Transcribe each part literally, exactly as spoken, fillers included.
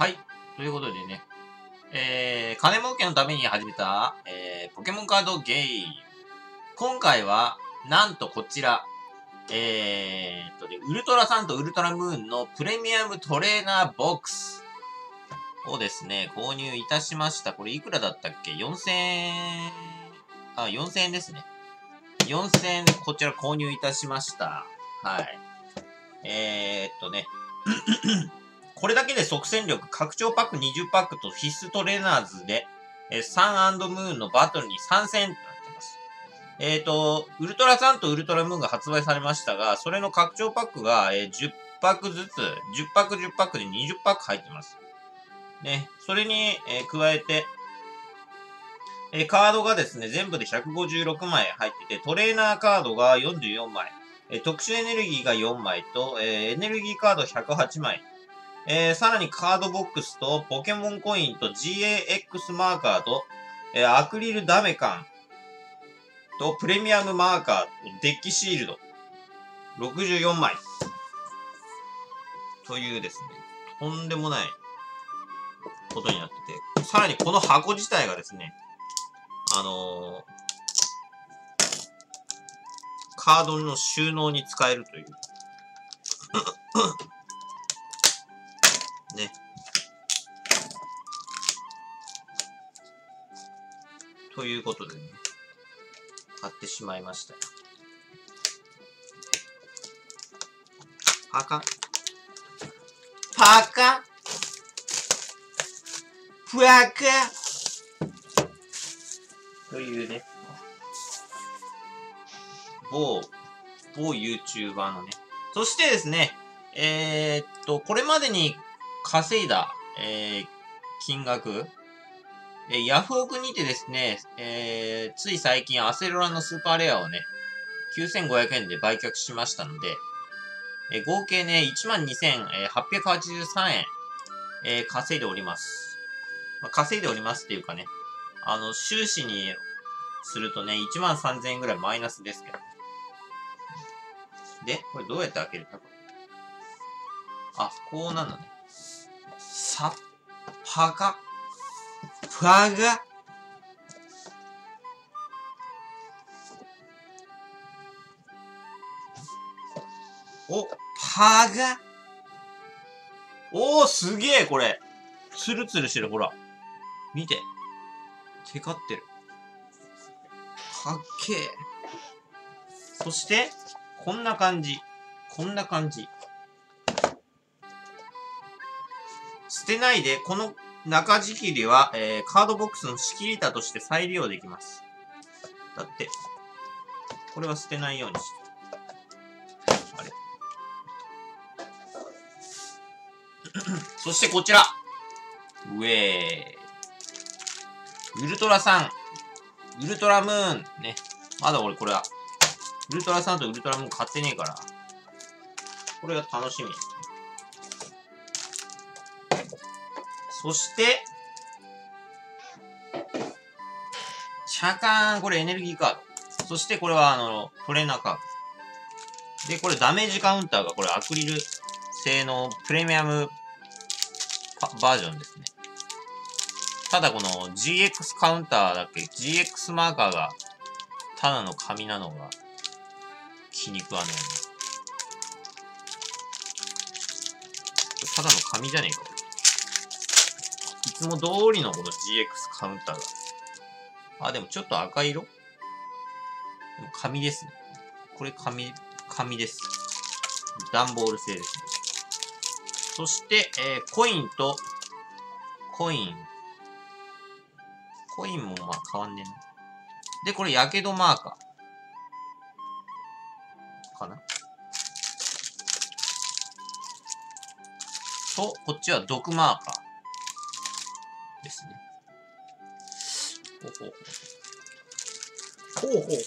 はい。ということでね、えー、金儲けのために始めた、えー、ポケモンカードゲーム。今回は、なんとこちら、えーっとね、ウルトラサンとウルトラムーンのプレミアムトレーナーボックスをですね、購入いたしました。これいくらだったっけ ?よんせんえん、あ、よんせんえんですね。よんせんえんでこちら購入いたしました。はい。えー、っとね、これだけで即戦力、拡張パックにじゅうパックと必須トレーナーズで、えー、サン&ムーンのバトルに参戦となってます。えっと、ウルトラサンとウルトラムーンが発売されましたが、それの拡張パックが、えー、じゅっパックずつ、じゅっパックじゅっパックでにじゅうパック入ってます。ね、それに、えー、加えて、えー、カードがですね、全部でひゃくごじゅうろくまい入ってて、トレーナーカードがよんじゅうよんまい、えー、特殊エネルギーがよんまいと、えー、エネルギーカードひゃくはちまい、えー、さらにカードボックスとポケモンコインと ジーエーエックス マーカーと、えー、アクリルダメカンとプレミアムマーカーとデッキシールドろくじゅうよんまいというですね、とんでもないことになってて、さらにこの箱自体がですね、あのー、カードの収納に使えるというね。ということでね、買ってしまいましたよ。パカパカふわかというね、某、某 YouTuber のね。そしてですね、えー、っと、これまでに稼いだ、えー、金額、えー、ヤフオクにてですね、えー、つい最近アセロラのスーパーレアをね、きゅうせんごひゃくえんで売却しましたので、えー、合計ね、いちまんにせんはっぴゃくはちじゅうさんえん、えー、稼いでおります。まあ、稼いでおりますっていうかね、あの、収支にするとね、いちまんさんぜんえんぐらいマイナスですけど。で、これどうやって開けるかあ、こうなのね。さ、パカ、パガ。お、パガ。おー、すげえ、これ。ツルツルしてる、ほら。見て。テカってる。かっけえ。そして、こんな感じ。こんな感じ。捨てないで、この中仕切りは、えー、カードボックスの仕切り板として再利用できます。だって、これは捨てないようにして。あれそしてこちら。うえー。ウルトラサン。ウルトラムーン。ね。まだ俺これは、ウルトラサンとウルトラムーン買ってねえから。これが楽しみ。そして、シャカーン。これエネルギーカード。そしてこれはあの、トレーナーカード。で、これダメージカウンターがこれアクリル製のプレミアムバージョンですね。ただこの ジーエックス カウンターだけ、ジーエックス マーカーがただの紙なのが気に食わないね。ただの紙じゃねえか。いつも通りのこの ジーエックス カウンターが。あ、でもちょっと赤色でも紙ですね。これ紙、紙です。段ボール製ですね。そして、えー、コインと、コイン。コインもまあ変わんねえな。で、これ、やけどマーカー。かなと、こっちは毒マーカー。ですね。ほうほうほう。ほうほうほう。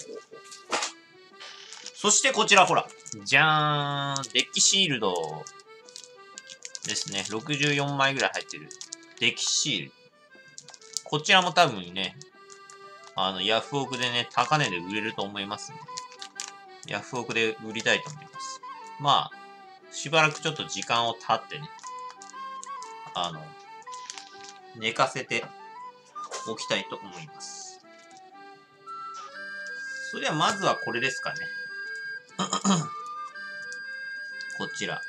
そしてこちらほら。じゃーん。デッキシールド。ですね。ろくじゅうよんまいぐらい入ってる。デッキシールド。こちらも多分ね、あの、ヤフオクでね、高値で売れると思いますんで。ヤフオクで売りたいと思います。まあ、しばらくちょっと時間を経ってね、あの、 寝かせておきたいと思います。それではまずはこれですかね。こちら。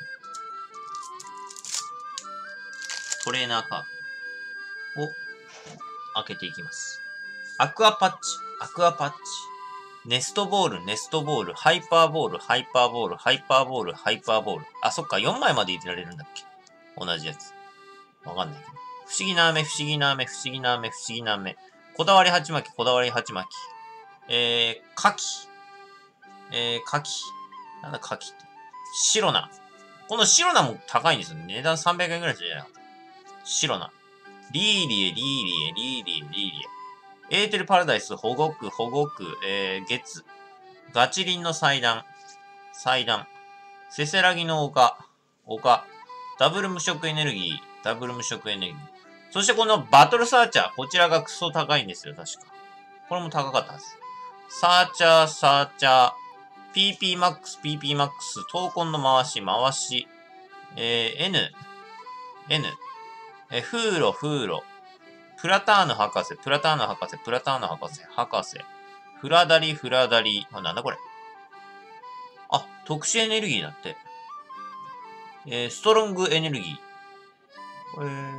トレーナーカードを開けていきます。アクアパッチ、アクアパッチ。ネストボール、ネストボール、ハイパーボール、ハイパーボール、ハイパーボール、ハイパーボール。あ、そっか、よんまいまで入れられるんだっけ。同じやつ。わかんないけど。不思議な飴、不思議な飴、不思議な飴、不思議な飴。こだわり鉢巻き、こだわり鉢巻き。えー、牡蠣。えー、牡蠣。なんだ牡蠣って。白菜。この白菜も高いんですよね。値段さんびゃくえんくらいするじゃないか。白菜。リーリエ、リーリエ、リーリエ、リーリエ。エーテルパラダイス、保護区、保護区、えー、月。ガチリンの祭壇。祭壇。せせらぎの丘。丘。ダブル無色エネルギー。ダブル無色エネルギー。そしてこのバトルサーチャー。こちらがクソ高いんですよ、確か。これも高かったはず。サーチャー、サーチャー。ピーピーマックス、ピーピーマックス。闘魂の回し、回し。えー、N。N。えー、風呂、風呂。プラターヌ博士、プラターヌ博士、プラターヌ博士、博士。フラダリ、フラダリ。あ、なんだこれ。あ、特殊エネルギーだって。えー、ストロングエネルギー。えー、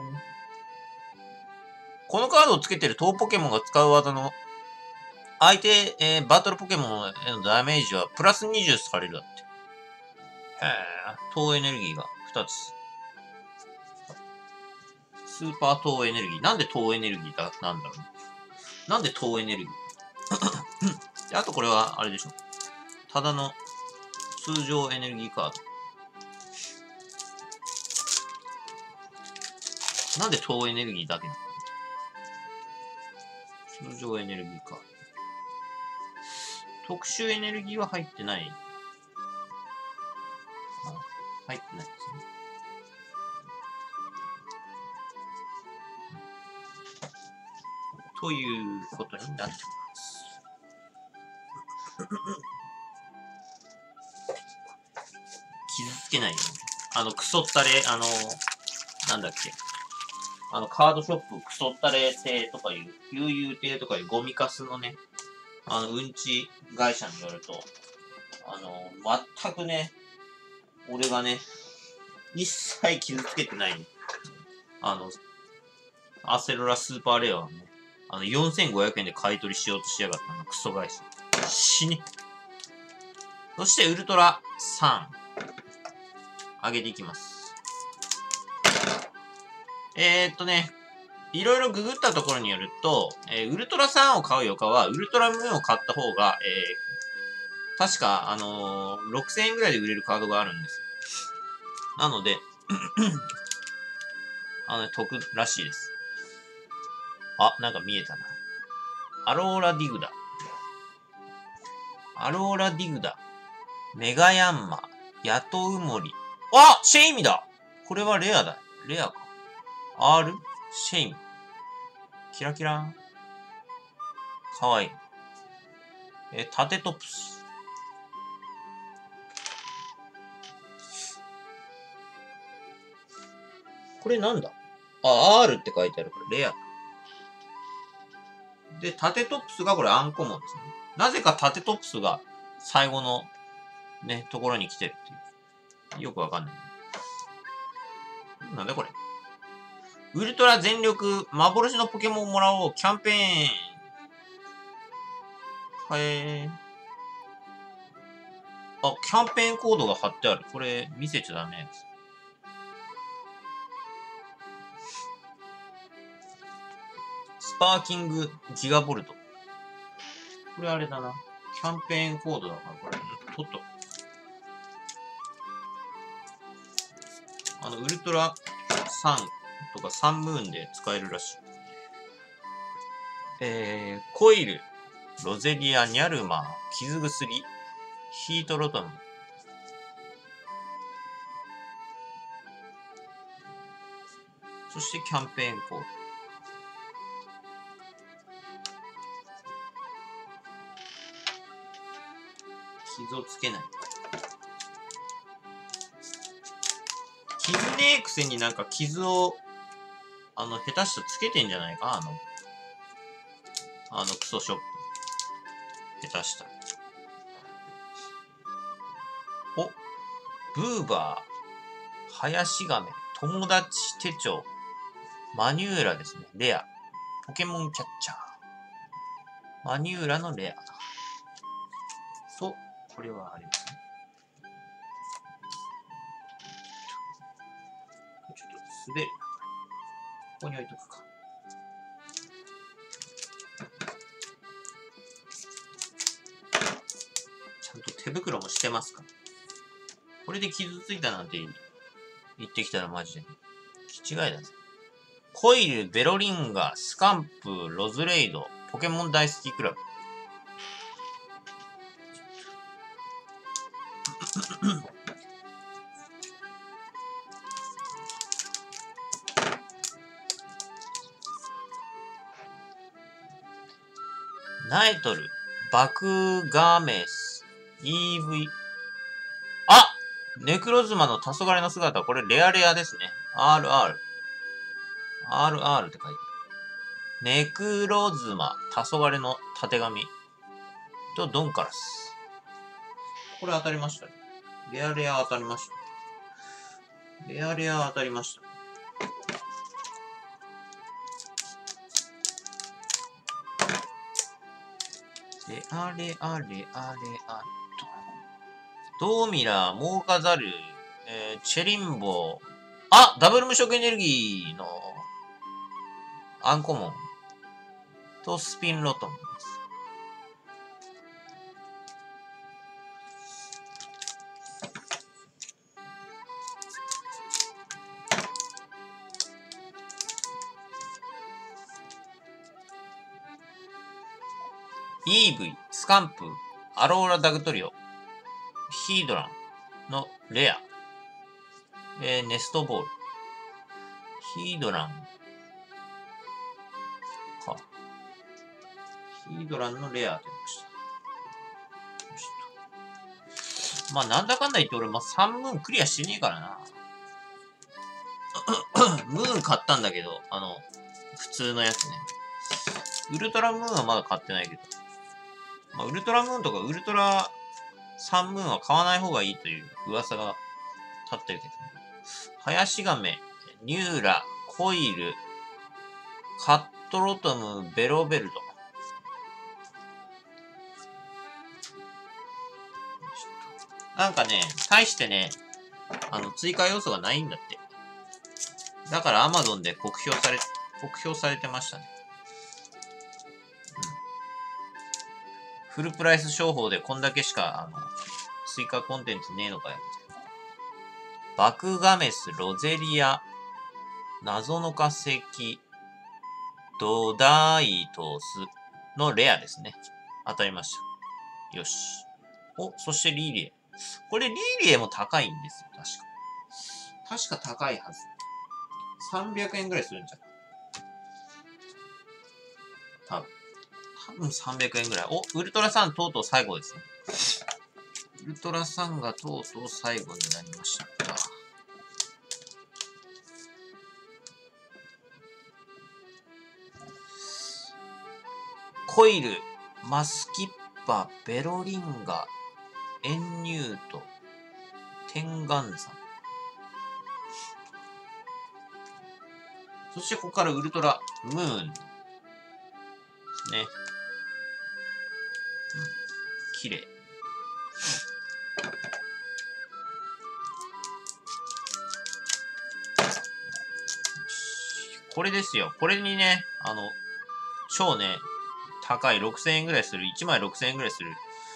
このカードをつけてる当ポケモンが使う技の相手、えー、バトルポケモンへのダメージはプラスにじゅうされるだって。へぇ、当エネルギーがふたつ。スーパー等エネルギー。なんで等エネルギーだ、なんだろう。なんで等エネルギーであとこれは、あれでしょ。ただの通常エネルギーカード。なんで等エネルギーだけなの？通常エネルギーカード。特殊エネルギーは入ってない。入ってないですね。ということになってます。傷つけないように。あの、クソったれ、あの、なんだっけ。あの、カードショップ、クソったれ亭とかいう、悠々亭とかいうゴミカスのね、あの、うんち会社によると、あの、全くね、俺がね、一切傷つけてない、あの、アセロラスーパーレアはね、あの、よんせんごひゃくえんで買い取りしようとしやがったの、クソ会社。死ね。そして、ウルトラさん。上げていきます。えーっとね、いろいろググったところによると、えー、ウルトラさんを買うよかは、ウルトラムーンを買った方が、えー、確か、あのー、ろくせんえんぐらいで売れるカードがあるんですよ。なので、あの、ね、得らしいです。あ、なんか見えたな。アローラディグダ。アローラディグダ。メガヤンマ。ヤトウモリ。あ、シェイミだ。これはレアだ。レアか。R? シェイミ。キラキラ。かわいい。え、タテトプス。これなんだ？あ、R って書いてある。これレア。で、タテトプスがこれアンコモンですね。なぜかタテトプスが最後のね、ところに来てるっていう。よくわかんない。なんだこれ。ウルトラ全力、幻のポケモンをもらおう、キャンペーン。へー。あ、キャンペーンコードが貼ってある。これ、見せちゃダメです。スパーキングギガボルト。これあれだな。キャンペーンコードだから、これ、取っとく。あの、ウルトラさんとかサンムーンで使えるらしい。えー、コイル、ロゼリア、ニャルマー、傷薬、ヒートロトム。そしてキャンペーンコード。傷をつけない。傷ねえくせになんか傷をあの、下手したらつけてんじゃないかあの、あのクソショップ。下手したら。お、ブーバー、林亀、友達手帳、マニューラですね。レア。ポケモンキャッチャー。マニューラのレアだ。と、これはありますね。ちょっと滑るな。ここに置いとくか。ちゃんと手袋もしてますから。これで傷ついたなんて言ってきたらマジで気違いだぜ。コイル、ベロリンガ、スカンプ、ロズレイド、ポケモン大好きクラブ。ナエトル、バクガメス、イーブイ。あ、ネクロズマの黄昏の姿、これレアレアですね。アールアール。アールアール って書いてある。ネクロズマ、黄昏のたてがみ。と、ドンカラス。これ当たりましたね。レアレア当たりました。レアレア当たりました。レアレアレアレアと。ドーミラー、モーカザル、えー、チェリンボー。あ、ダブル無色エネルギーのアンコモンとスピンロトンです。イーブイ、スカンプ、アローラダグトリオ、ヒードランのレア、えー、ネストボール、ヒードランか。ヒードランのレア出ました。まあなんだかんだ言って俺、まあ、さんムーンクリアしてねえからな。ムーン買ったんだけど、あの、普通のやつね。ウルトラムーンはまだ買ってないけど。まあ、ウルトラムーンとかウルトラさんムーンは買わない方がいいという噂が立ってるけど、ね。林亀、ニューラ、コイル、カットロトム、ベロベルト。なんかね、大してね、あの、追加要素がないんだって。だから Amazon で酷評され、酷評されてましたね。フルプライス商法でこんだけしか、あの、追加コンテンツねえのかよ。バクガメス、ロゼリア、謎の化石、ドダイトスのレアですね。当たりました。よし。お、そしてリーリエ。これリーリエも高いんですよ、確か。確か高いはず。さんびゃくえんぐらいするんじゃない？多分。多分さんびゃくえんぐらい。お、ウルトラサンとうとう最後ですね。ウルトラサンがとうとう最後になりました。コイル、マスキッパ、ベロリンガ、エンニュート、テンガンザン。そしてここからウルトラムーンですね。うん、綺麗。これですよ。これにね、あの、超ね、高いろくせんえんぐらいする。いちまいろくせんえんぐらいする。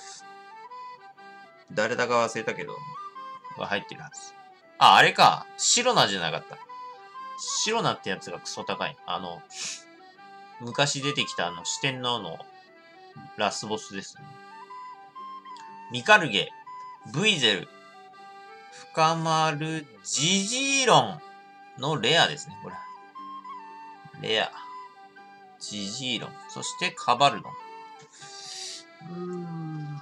誰だか忘れたけど、が入ってるはず。あ、あれか。シロナじゃなかった。シロナってやつがクソ高い。あの、昔出てきたあの四天王のラスボスですね。ミカルゲ、ブイゼル、深丸、ジジーロンのレアですね、これ。レア。ジジーロン。そしてカバルドン。うーん。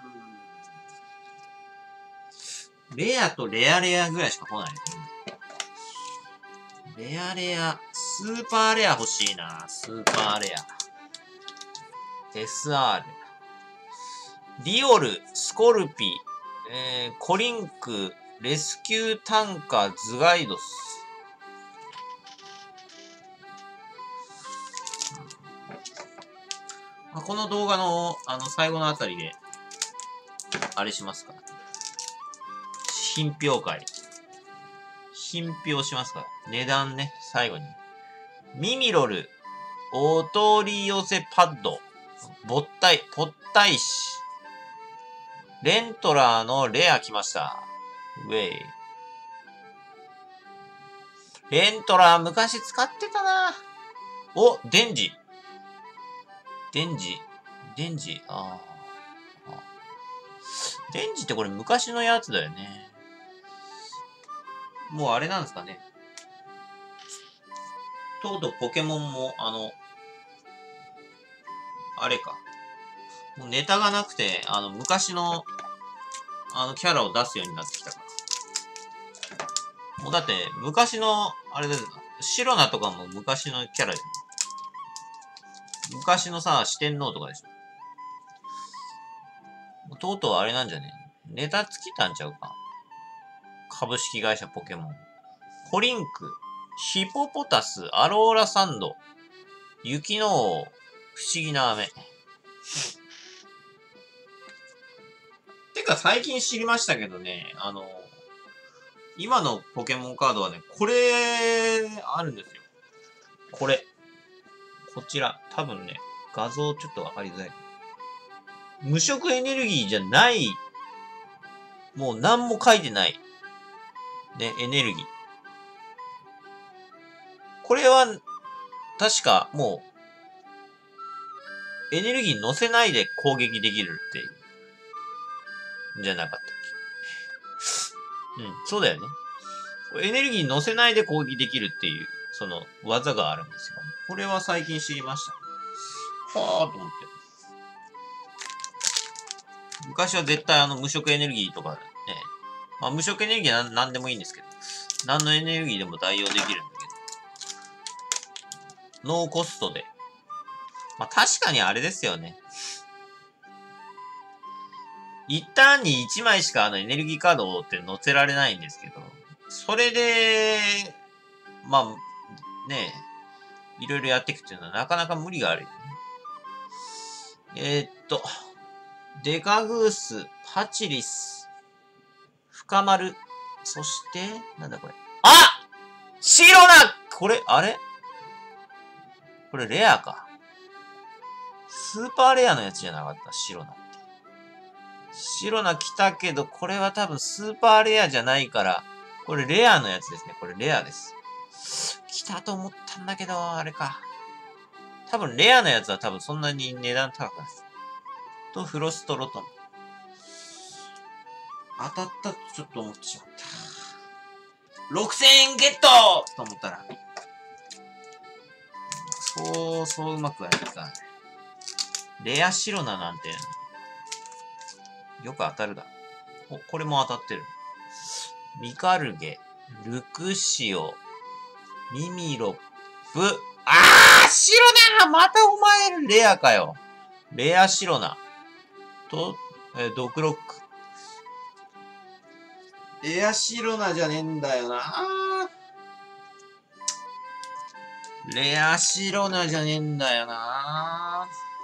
レアとレアレアぐらいしか来ないですね。 レアレア。スーパーレア欲しいな。スーパーレア。エスアール。ディオル、スコルピ、えー、コリンク、レスキュータンカー、ズガイドス。あ、この動画の、あの、最後のあたりで、あれしますか。品評会。品評しますから。値段ね、最後に。ミミロル、お取り寄せパッド、ぼったい、ぽったいし、レントラーのレア来ました。ウェイ。レントラー昔使ってたな。お、デンジ。デンジ。デンジ。ああ。デンジってこれ昔のやつだよね。もうあれなんですかね。とうとうポケモンも、あの、あれか。もうネタがなくて、あの、昔の、あの、キャラを出すようになってきたから。もうだって、昔の、あれだよな。シロナとかも昔のキャラじゃん。昔のさ、四天王とかでしょ。とうとうあれなんじゃねネタ尽きたんちゃうか。株式会社ポケモン。コリンク、ヒポポタス、アローラサンド、雪の王、不思議な飴。てか最近知りましたけどね、あの、今のポケモンカードはね、これ、あるんですよ。これ。こちら。多分ね、画像ちょっとわかりづらい。無色エネルギーじゃない、もう何も書いてない。ね、エネルギー。これは、確かもう、エネルギー乗せないで攻撃できるっていう。じゃなかったっけ。うん、そうだよね。エネルギー乗せないで攻撃できるっていう、その技があるんですよ。これは最近知りました。はぁーと思って。昔は絶対あの無色エネルギーとかね、まあ無色エネルギーは何でもいいんですけど、何のエネルギーでも代用できるんだけど、ノーコストで。まあ確かにあれですよね。一旦にいちまいしかあのエネルギーカードって載せられないんですけど、それで、まあ、ねえ、いろいろやっていくっていうのはなかなか無理があるよね。えー、っと、デカグース、パチリス、深丸、そして、なんだこれ。あシロナこれ、あれこれレアか。スーパーレアのやつじゃなかった、シロナって。シロナ来たけど、これは多分スーパーレアじゃないから、これレアのやつですね。これレアです。来たと思ったんだけど、あれか。多分レアのやつは多分そんなに値段高くないです。と、フロストロトム。当たったとちょっと思ってしまった。ろくせんえんゲットと思ったら。そう、そううまくはいかない。レアシロナなんて、よく当たるだ。お、これも当たってる。ミカルゲ、ルクシオ、ミミロップ。あーシロナまたお前レアかよ。レアシロナ。と、えー、ドクロック。レアシロナじゃねえんだよな。レアシロナじゃねえんだよな。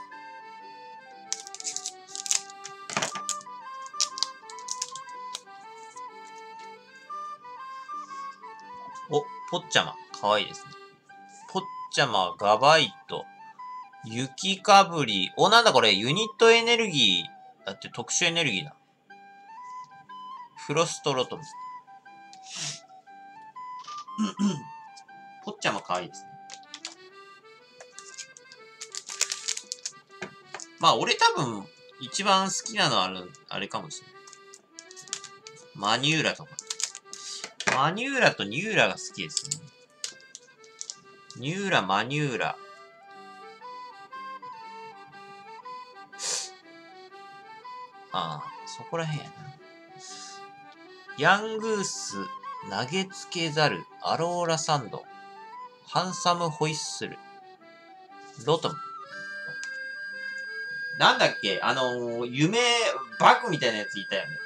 お、ポッチャマ。かわいいですね。ポッチャマ、ガバイト、雪かぶり。お、なんだこれ、ユニットエネルギー。だって特殊エネルギーだ。フロストロトム。ポッチャマかわいいですね。まあ、俺多分、一番好きなのはあれ、あれかもしれない。マニューラとか。マニューラとニューラが好きですね。ニューラ、マニューラ。ああ、そこらへんやな。ヤングース、投げつけざる、アローラサンド。 ハンサムホイッスル。ロトム。なんだっけあのー、夢、バグみたいなやついたよね。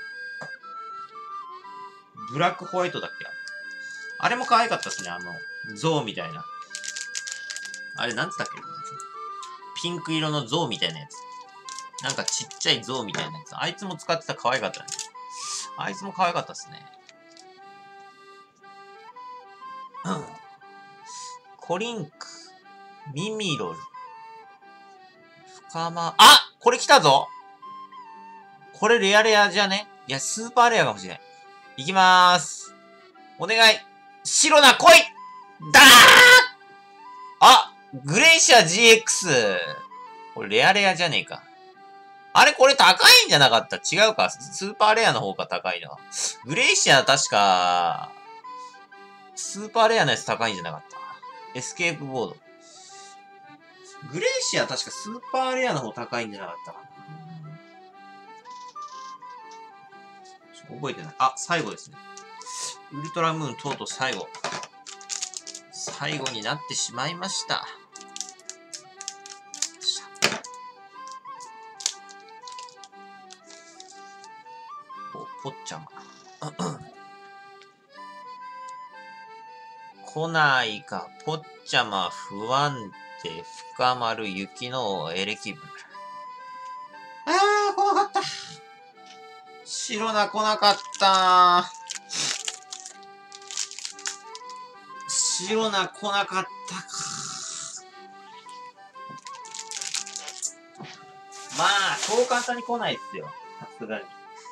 ブラックホワイトだっけあれも可愛かったっすね、あの、象みたいな。あれ、なんつったっけピンク色の象みたいなやつ。なんかちっちゃい象みたいなやつ。あいつも使ってた可愛かったね。あいつも可愛かったっすね。うん。コリンク、ミミロル、深ま、あこれ来たぞこれレアレアじゃねいや、スーパーレアかもしれない。いきまーす。お願い。白な来いだーあグレイシア ジーエックス。これレアレアじゃねえか。あれこれ高いんじゃなかった違うかスーパーレアの方が高いな。グレイシア確か、スーパーレアのやつ高いんじゃなかった。エスケープボード。グレイシア確かスーパーレアの方高いんじゃなかったかな。覚えてない。あ、最後ですね。ウルトラムーンとうとう最後。最後になってしまいました。お、ぽっちゃま。来ないか、ぽっちゃま、不安定、深まる雪のエレキブル。あー、来なかった。白な来なかった白な来なかったか。まあ、そう簡単に来ないっすよ。さすがに。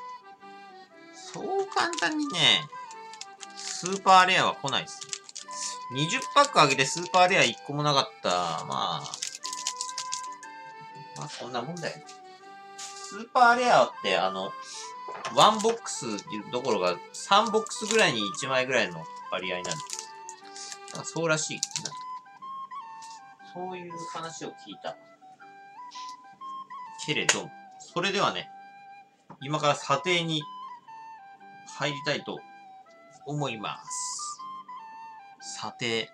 そう簡単にね、スーパーレアは来ないっす。にじゅっパックあげてスーパーレアいっこもなかった。まあ、まあこんなもんだよ。スーパーレアって、あの、ワンボックスどころかさんボックスぐらいにいちまいぐらいの割合になる。なんかそうらしい。そういう話を聞いた。けれど、それではね、今から査定に入りたいと思います。査定。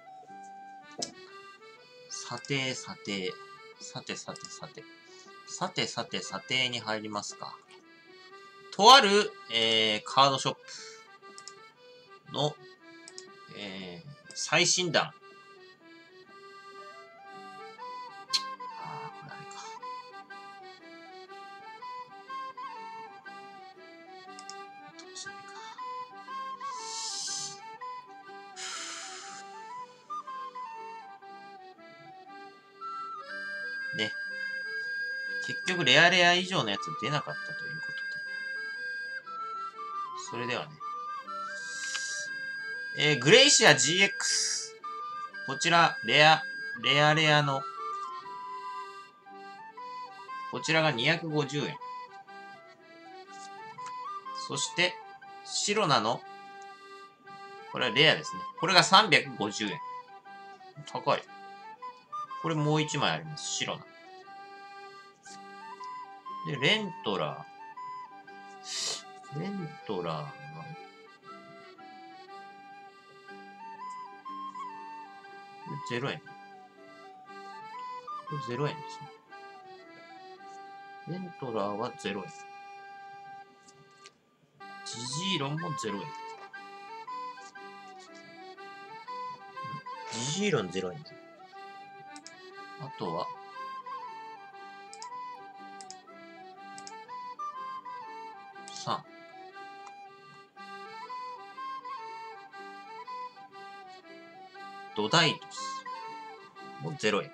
査定、査定。さてさてさて。さてさて査定に入りますか。とある、えー、カードショップの、えー、最新弾。あー、これあれか。どうしようか。ね。結局レアレア以上のやつ出なかったということで。それではね。えー、グレイシア ジーエックス。こちら、レア、レアレアの、こちらがにひゃくごじゅうえん。そして、白なの、これはレアですね。これがさんびゃくごじゅうえん。高い。これもういちまいあります。白な。で、レントラー。レントラーは、ゼロえん。これゼロえんですね。レントラーはゼロえん。ジジイロンもゼロえん。ジジイロンゼロえん。あとは、さん。ドダイトス。もうゼロえん。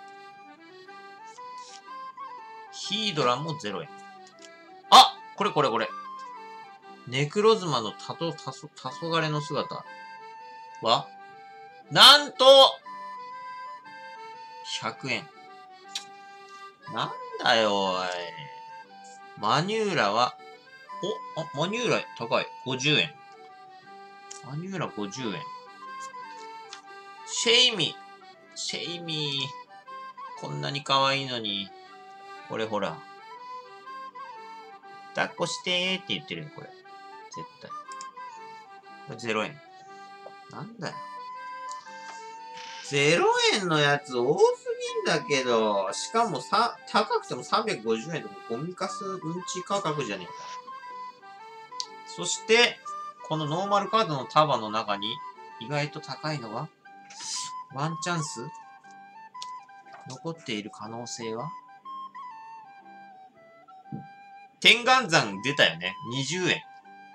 ヒードラもゼロえん。あこれこれこれ。ネクロズマのタト、タソ、タソガレの姿は、なんと、ひゃくえん。なんだよ、おい。マニューラは、お、あ、マニューラ高い。ごじゅうえん。マニューラごじゅうえん。シェイミ。シェイミー。こんなに可愛いのに。これほら。抱っこしてーって言ってるよ、これ。絶対。これゼロえん。なんだよ。 ゼロえんのやつ多すぎんだけど、しかもさ、高くてもさんびゃくごじゅうえんとかゴミカスうんち価格じゃねえか。そして、このノーマルカードの束の中に、意外と高いのは、ワンチャンス残っている可能性は天眼山出たよね。にじゅうえん。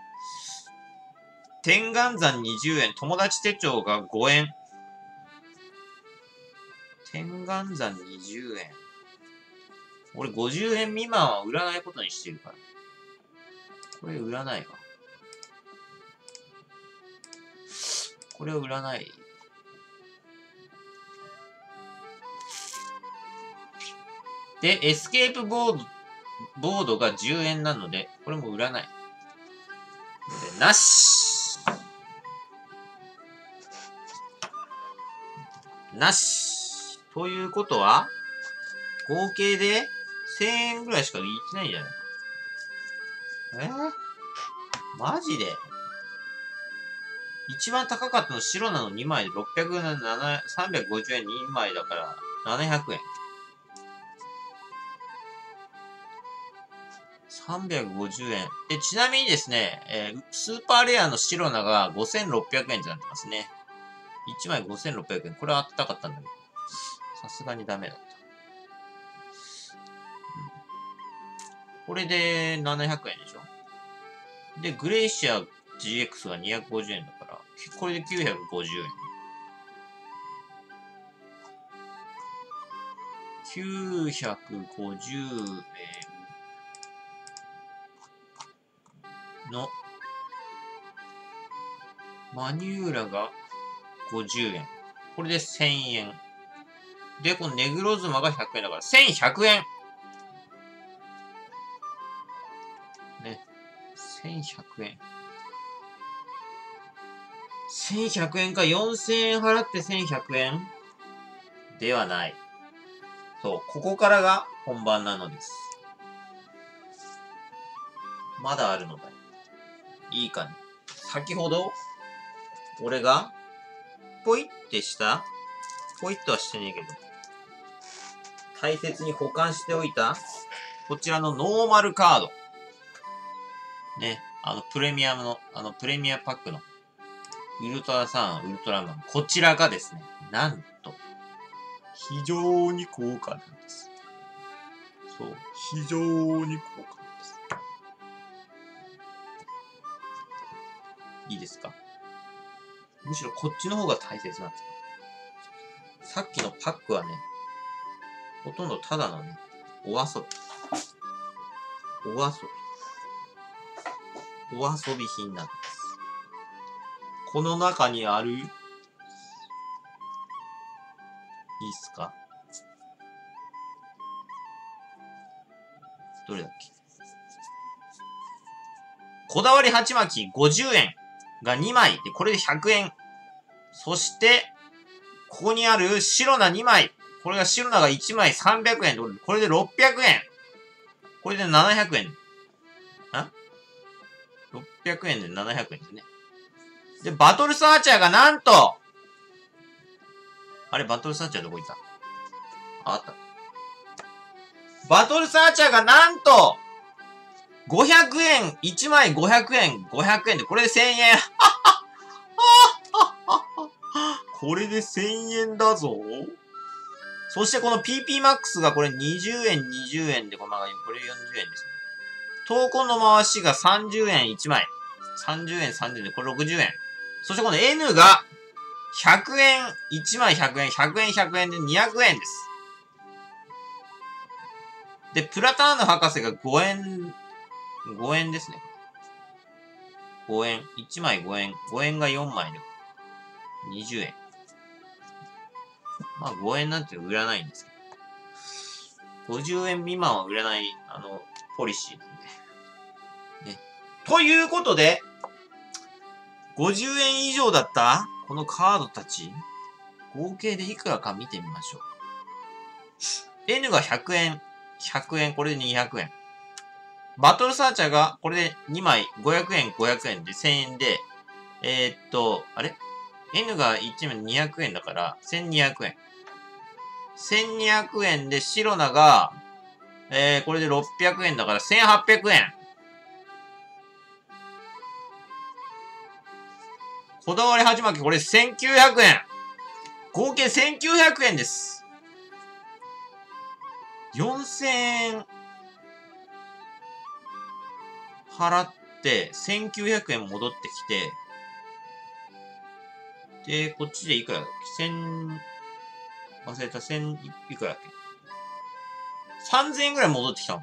天眼山にじゅうえん。友達手帳がごえん。天眼山にじゅうえん。俺ごじゅうえん未満は売らないことにしてるから。これ売らないわ。これを売らない。で、エスケープボード、ボードがじゅうえんなので、これも売らない。で、なしなしということは、合計でせんえんぐらいしかいってないんじゃないか。えー、マジで一番高かったの白なのにまいでろっぴゃくなな、さんびゃくごじゅうえんにまいだからななひゃくえん。さんびゃくごじゅうえん。で、ちなみにですね、えー、スーパーレアの白菜がごせんろっぴゃくえんとなってますね。いちまいごせんろっぴゃくえん。これはあったかったんだけど。さすがにダメだった。うん、これでななひゃくえんでしょ。で、グレイシア ジーエックス がにひゃくごじゅうえんだから、これできゅうひゃくごじゅうえん。きゅうひゃくごじゅうえんのマニューラがごじゅうえん。これでせんえん。で、このネグロズマがひゃくえんだからせんひゃくえん。ね。せんひゃくえん。せんひゃくえんかよんせんえん払ってせんひゃくえんではない。そう、ここからが本番なのです。まだあるのだよ。いいかね。先ほど、俺が、ポイってしたポイッとはしてねえけど、大切に保管しておいた、こちらのノーマルカード。ね、あの、プレミアムの、あの、プレミアパックの、ウルトラサン、ウルトラマン。こちらがですね、なんと、非常に高価なんです。そう、非常に高価なんです。いいですか？むしろこっちの方が大切なんです。さっきのパックはね、ほとんどただのね、お遊び。お遊び。お遊び品なんです。この中にある、いいっすか？どれだっけ？こだわり鉢巻きごじゅうえんがにまいで、これでひゃくえん。そして、ここにある白菜にまい。これが白菜がいちまいさんびゃくえん。これでろっぴゃくえん。これでななひゃくえん。あ ?ろっぴゃくえんでななひゃくえんですね。で、バトルサーチャーがなんと、あれ、バトルサーチャーどこ行った？あ、あった。バトルサーチャーがなんと、ごひゃくえん、いちまいごひゃくえん、ごひゃくえんで、これでせんえん。これでせんえんだぞ。そしてこの ピーピーマックス がこれにじゅうえん、にじゅうえんで、これよんじゅうえんですね。闘魂の回しがさんじゅうえんいちまい。さんじゅうえん、さんじゅうえんで、これろくじゅうえん。そしてこの N がひゃくえん、いちまいひゃくえん、ひゃくえんひゃくえんでにひゃくえんです。で、プラターヌ博士がごえん、ごえんですね。ごえん。いちまいごえん。ごえんがよんまいでにじゅうえん。まあごえんなんて売らないんですけど。ごじゅうえん未満は売らない、あの、ポリシーなんで。ね。ということで、ごじゅうえん以上だったこのカードたち、合計でいくらか見てみましょう。N がひゃくえん、ひゃくえん、これでにひゃくえん。バトルサーチャーが、これでにまいごひゃくえん、ごひゃくえんでせんえんで、えー、っと、あれ N がいちまいにひゃくえんだから、せんにひゃくえん。せんにひゃくえんで、白菜が、えー、これでろっぴゃくえんだから、せんはっぴゃくえん。こだわり鉢巻き、これせんきゅうひゃくえん。合計せんきゅうひゃくえんです。よんせんえん払って、せんきゅうひゃくえん戻ってきて、で、こっちでいくらだっけ ?せん、忘れた、せんいくらだっけ ?さんぜんえんぐらい戻ってきたの。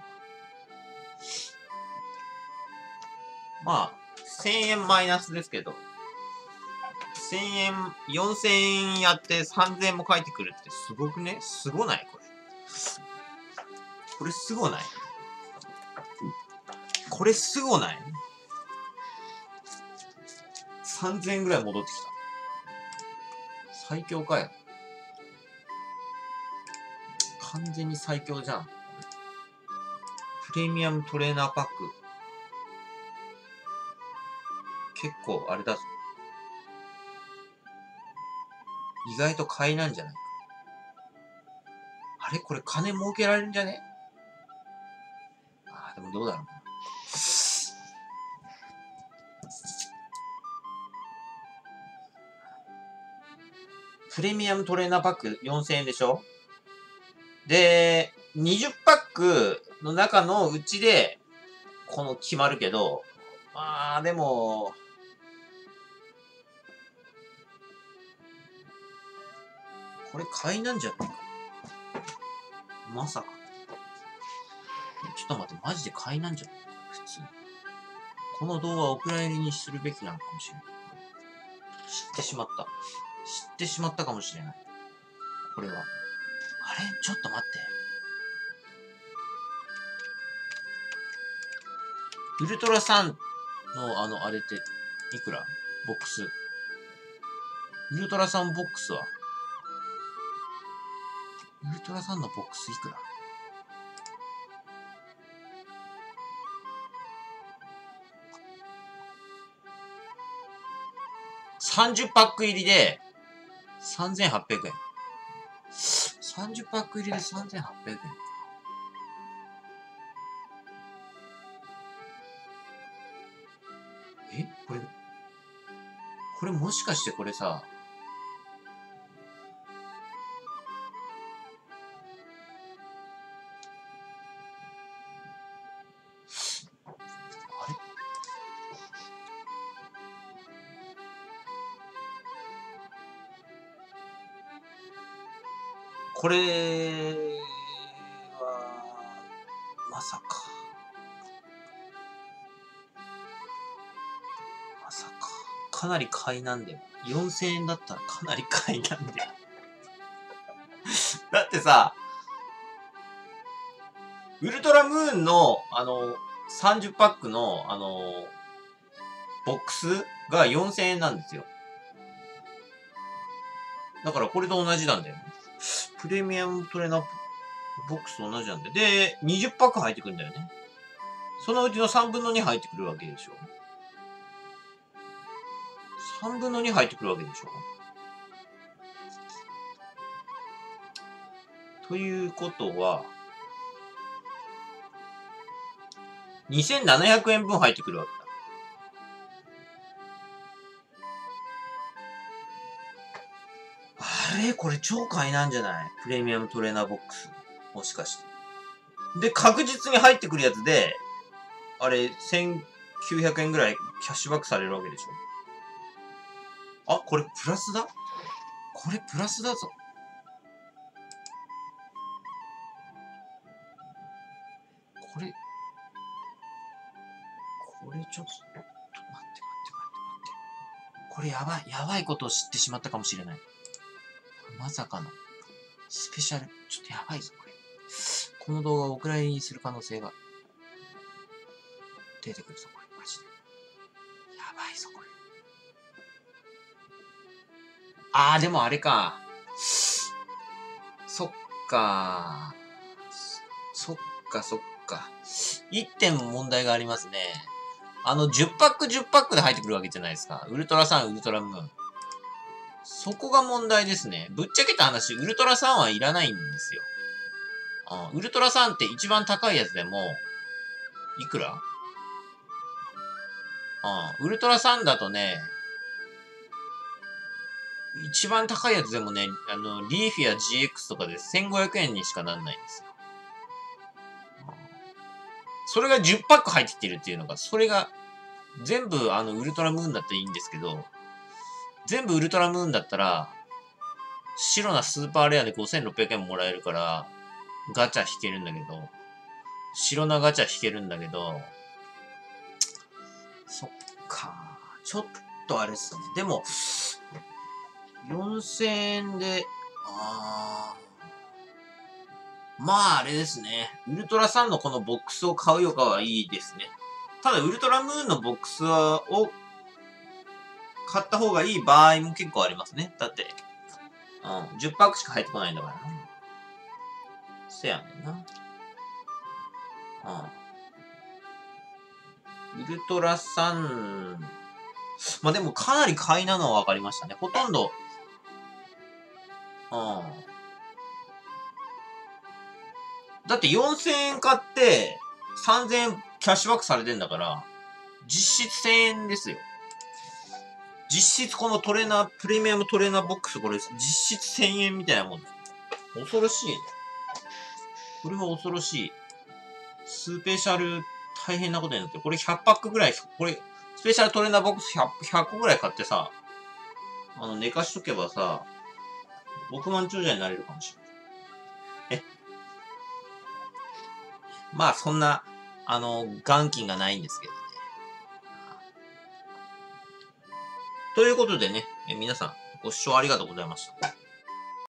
まあ、せんえんマイナスですけど、せんえん、よんせんえんやってさんぜんえんも返ってくるってすごくね？すごないこれ。これすごないこれすごない ?さんぜんえんぐらい戻ってきた。最強かよ。完全に最強じゃん。プレミアムトレーナーパック。結構、あれだぞ。意外と買いなんじゃないか。あれこれ金儲けられるんじゃね？ああ、でもどうだろうな。プレミアムトレーナーパックよんせんえんでしょ？で、にじゅうパックの中のうちで、この決まるけど、まあ、でも、これ買いなんじゃないか。まさか。ちょっと待って、マジで買いなんじゃないか。普通。この動画をお蔵入りにするべきなのかもしれない。知ってしまった。知ってしまったかもしれない。これは。あれちょっと待って。ウルトラサンのあの、あれって、いくら？ボックス。ウルトラサンボックスはウルトラサンのボックスいくら？さんじゅうパック入りでさんぜんはっぴゃくえん。さんじゅうパック入りでさんぜんはっぴゃくえん。えこれ、これもしかしてこれさ、あれこれは、まさか。まさか。かなり買いなんだよ。よんせんえんだったらかなり買いなんだよ。だってさ、ウルトラムーンの、あの、さんじゅうパックの、あの、ボックスがよんせんえんなんですよ。だからこれと同じなんだよね。プレミアムトレーナーボックスと同じなんだよ。で、にじゅうパック入ってくるんだよね。そのうちのさんぶんのに入ってくるわけでしょ。さんぶんのに入ってくるわけでしょ。ということは、にせんななひゃくえんぶん入ってくるわけだ。あれこれ超買いなんじゃない？プレミアムトレーナーボックス。もしかして。で、確実に入ってくるやつで、あれ、せんきゅうひゃくえんぐらいキャッシュバックされるわけでしょ。あ、これプラスだ？これプラスだぞ。これ、これちょっと、待って待って待って待って。これやばい、やばいことを知ってしまったかもしれない。まさかの、スペシャル、ちょっとやばいぞ、これ。この動画をお蔵入りにする可能性が出てくるぞ、これ、マジで。やばいぞ、これ。あー、でもあれか。そっか。そっか、そっか。一点問題がありますね。あの、じゅうパックじゅうパックで入ってくるわけじゃないですか。ウルトラサン、ウルトラムーン。 そこが問題ですね。ぶっちゃけた話、ウルトラサンはいらないんですよ。うん、ウルトラサンって一番高いやつでも、いくらうん、ウルトラサンだとね、一番高いやつでもね、あの、リーフィア ジーエックス とかでせんごひゃくえんにしかなんないんですよ。それがじゅっパック入ってるっていうのが、それが、全部あの、ウルトラムーンだったらいいんですけど、全部ウルトラムーンだったら、白なスーパーレアでごせんろっぴゃくえんもらえるから、ガチャ引けるんだけど、白なガチャ引けるんだけど、そっか。ちょっとあれっすね。でも、よんせんえんで、あー、まああれですね。ウルトラサンのこのボックスを買うよかはいいですね。ただ、ウルトラムーンのボックスは、を、買った方がいい場合も結構ありますね。だって、うん、じゅっパックしか入ってこないんだからな。せやねんな。うん。ウルトラサン、まあ、でもかなり買いなのは分かりましたね。ほとんど、うん。だってよんせんえん買って、さんぜんえんキャッシュバックされてんだから、実質せんえんですよ。実質このトレーナー、プレミアムトレーナーボックスこれ、実質せんえんみたいなもんです。恐ろしいね。これは恐ろしい。スペシャル、大変なことになってる。これひゃくパックぐらい、これ、スペシャルトレーナーボックス ひゃく, ひゃくこぐらい買ってさ、あの、寝かしとけばさ、億万長者になれるかもしれない。えまあ、そんな、あの、元金がないんですけどね。ということでね、え皆さん、ご視聴ありがとうございました。